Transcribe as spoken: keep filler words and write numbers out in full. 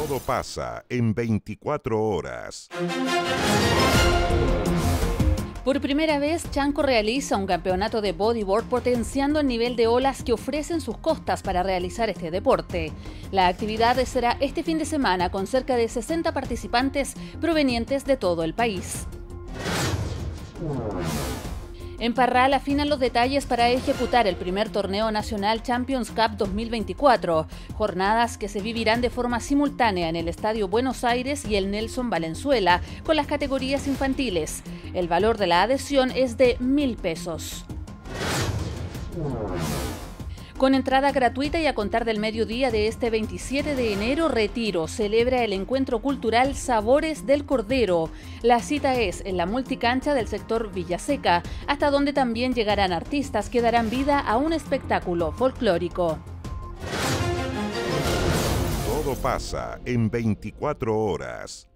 Todo pasa en veinticuatro horas. Por primera vez, Chanco realiza un campeonato de bodyboard potenciando el nivel de olas que ofrecen sus costas para realizar este deporte. La actividad será este fin de semana con cerca de sesenta participantes provenientes de todo el país. En Parral afinan los detalles para ejecutar el primer torneo nacional Champions Cup dos mil veinticuatro, jornadas que se vivirán de forma simultánea en el Estadio Buenos Aires y el Nelson Valenzuela, con las categorías infantiles. El valor de la adhesión es de mil pesos. Con entrada gratuita y a contar del mediodía de este veintisiete de enero, Retiro celebra el encuentro cultural Sabores del Cordero. La cita es en la multicancha del sector Villaseca, hasta donde también llegarán artistas que darán vida a un espectáculo folclórico. Todo pasa en veinticuatro horas.